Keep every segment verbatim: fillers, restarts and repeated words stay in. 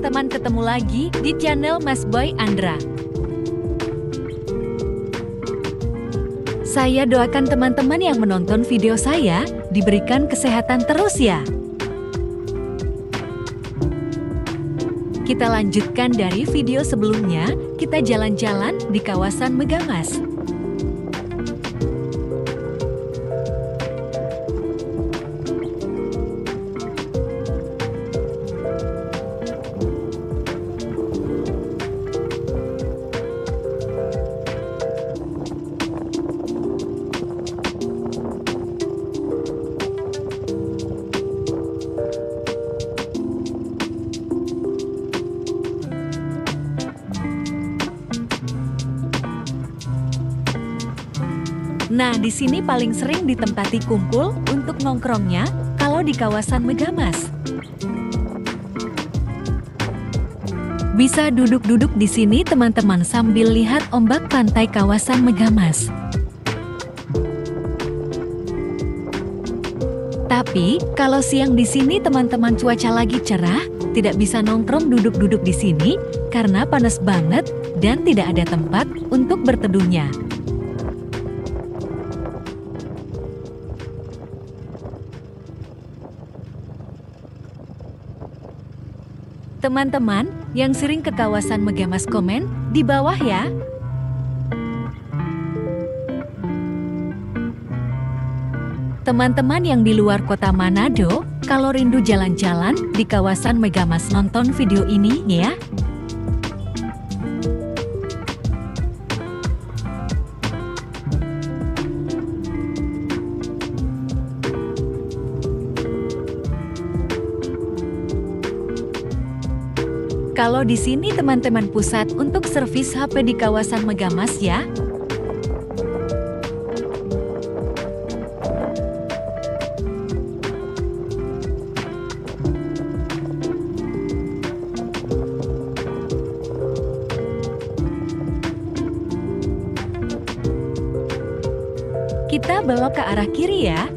teman-teman, ketemu lagi di channel Mas Boy Andra. Saya doakan teman-teman yang menonton video saya diberikan kesehatan terus ya. Kita lanjutkan dari video sebelumnya, kita jalan-jalan di kawasan Megamas. Nah, di sini paling sering ditempati kumpul untuk nongkrongnya kalau di kawasan Megamas. Bisa duduk-duduk di sini teman-teman sambil lihat ombak pantai kawasan Megamas. Tapi, kalau siang di sini teman-teman cuaca lagi cerah, tidak bisa nongkrong duduk-duduk di sini karena panas banget dan tidak ada tempat untuk berteduhnya. Teman-teman yang sering ke kawasan Megamas, komen di bawah ya. Teman-teman yang di luar kota Manado, kalau rindu jalan-jalan di kawasan Megamas, nonton video ini ya. Kalau di sini teman-teman pusat untuk servis H P di kawasan Megamas ya. Kita belok ke arah kiri ya.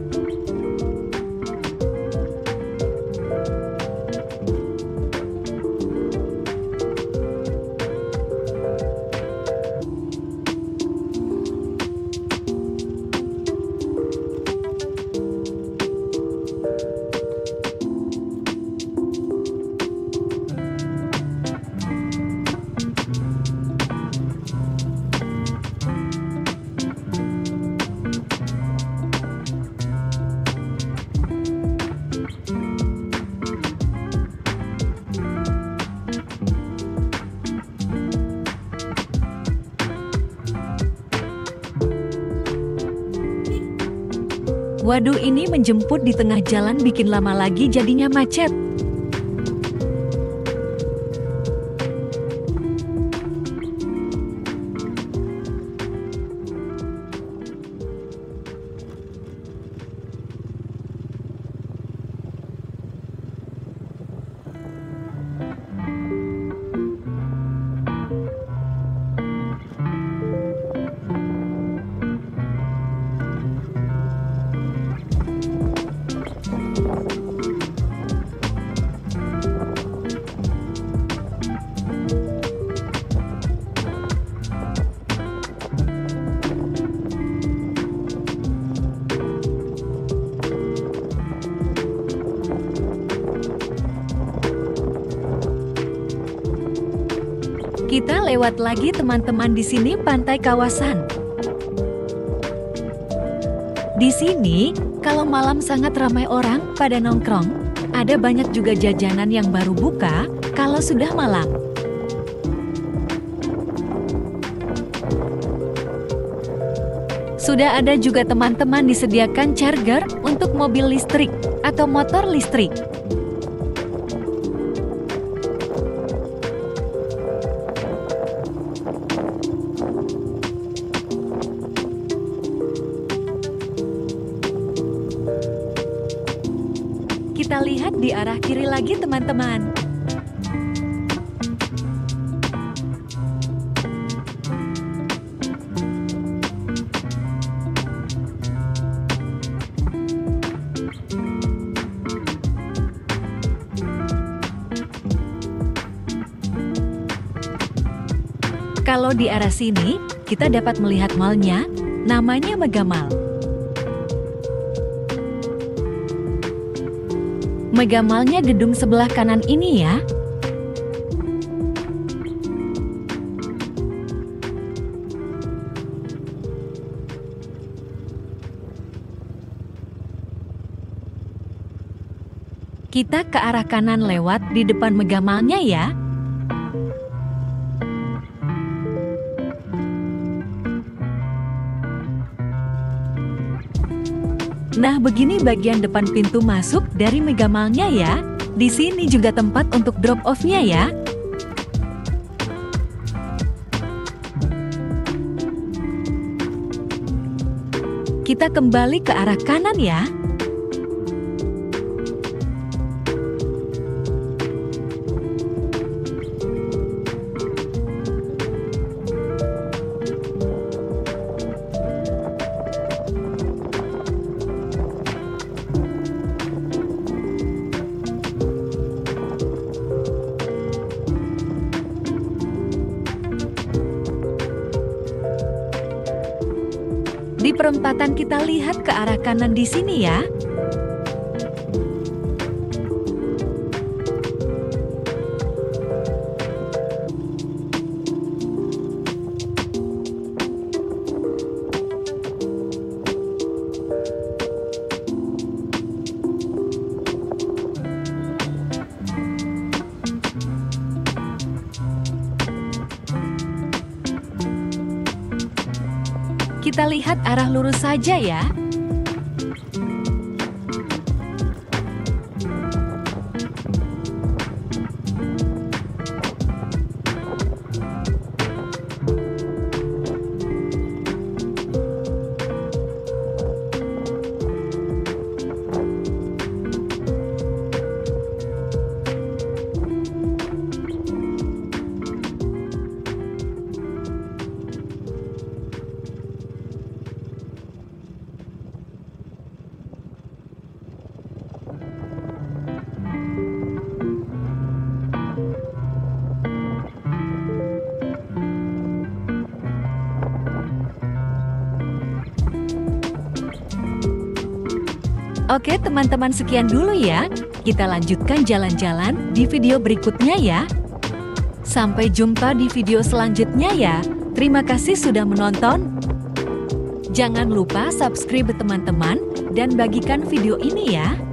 Waduh, ini menjemput di tengah jalan bikin lama lagi jadinya macet. Kita lewat lagi teman-teman, di sini pantai kawasan. Di sini, kalau malam sangat ramai orang pada nongkrong. Ada banyak juga jajanan yang baru buka kalau sudah malam. Sudah ada juga teman-teman disediakan charger untuk mobil listrik atau motor listrik. Kita lihat di arah kiri lagi teman-teman. Kalau di arah sini, kita dapat melihat mall-nya, namanya Mega Mall. Mega Mall-nya gedung sebelah kanan ini ya. Kita ke arah kanan lewat di depan Mega Mall-nya ya. Nah, begini bagian depan pintu masuk dari Mega Mall-nya ya. Di sini juga tempat untuk drop off-nya ya. Kita kembali ke arah kanan ya. Di perempatan kita lihat ke arah kanan di sini ya. Kita lihat arah lurus saja ya. Oke teman-teman, sekian dulu ya. Kita lanjutkan jalan-jalan di video berikutnya ya. Sampai jumpa di video selanjutnya ya. Terima kasih sudah menonton. Jangan lupa subscribe teman-teman dan bagikan video ini ya.